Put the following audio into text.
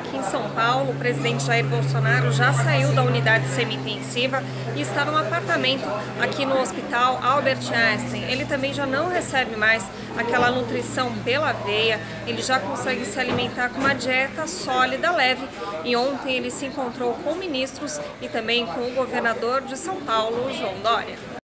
aqui em São Paulo, o presidente Jair Bolsonaro já saiu da unidade semi-intensiva e está num apartamento aqui no Hospital Albert Einstein. Ele também já não recebe mais aquela nutrição pela veia, ele já consegue se alimentar com uma dieta sólida, leve. E ontem ele se encontrou com ministros e também com o governador de São Paulo, João Dória.